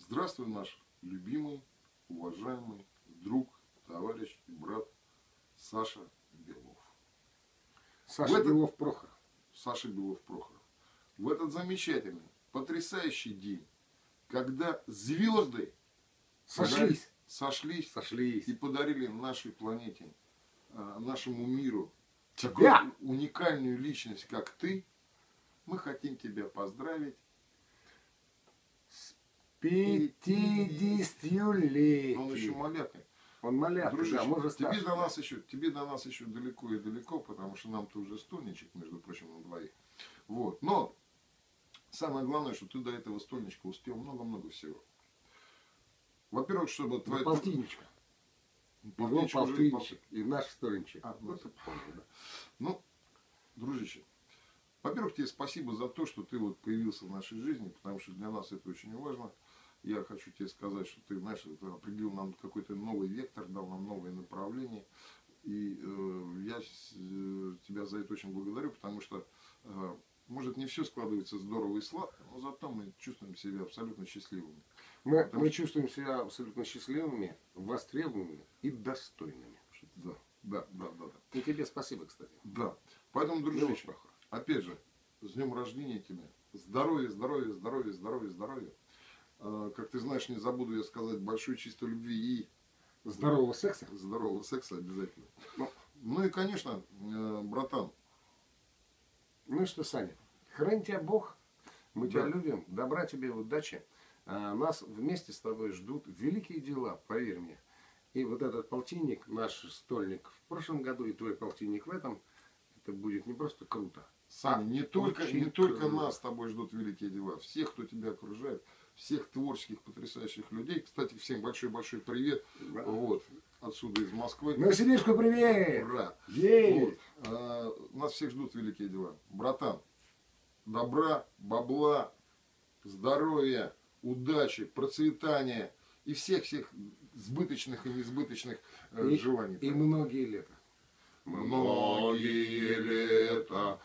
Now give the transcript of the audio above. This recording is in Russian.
Здравствуй, наш любимый, уважаемый друг, товарищ и брат Саша Белов. Саша Белов-Прохоров. Саша Белов-Прохоров. В этот замечательный, потрясающий день, когда звезды сошлись и подарили нашей планете, нашему миру такую уникальную личность, как ты, мы хотим тебя поздравить. 50-летие. Он еще малякой. Он малявка, Дружище, да, может тебе до нас еще далеко и далеко, потому что нам-то уже стольничек, между прочим, на двоих. Вот. Но самое главное, что ты до этого стольничка успел много-много всего. Во-первых, чтобы твоя... Полтинничка. Полтинничек и наш стольничек. Ну, дружище, во-первых, тебе спасибо за то, что ты вот появился в нашей жизни, потому что для нас это очень важно. Я хочу тебе сказать, что ты, знаешь, определил нам какой-то новый вектор, дал нам новое направление. И я тебя за это очень благодарю, потому что, может, не все складывается здорово и сладко, но зато мы чувствуем себя абсолютно счастливыми. Мы чувствуем себя абсолютно счастливыми, востребованными и достойными. Да. И тебе спасибо, кстати. Да. Поэтому, дружище, опять же, с днем рождения тебя. Здоровья. Как ты знаешь, не забуду я сказать большой чистой любви и здорового секса. Здорового секса обязательно. Ну и, конечно, братан. Ну что, Саня, храни тебя Бог. Мы тебя любим. Добра тебе, удачи. Нас вместе с тобой ждут великие дела, поверь мне. И вот этот полтинник, наш стольник в прошлом году, и твой полтинник в этом, это будет не просто круто. Саня, не только нас с тобой ждут великие дела. Всех, кто тебя окружает, всех творческих, потрясающих людей. Кстати, всем большой-большой привет. Да. Вот, отсюда из Москвы. Новосибирску привет! Ура! Вот. Нас всех ждут великие дела. Братан, добра, бабла, здоровья, удачи, процветания и всех-всех сбыточных и несбыточных желаний. И многие лета. Многие лета.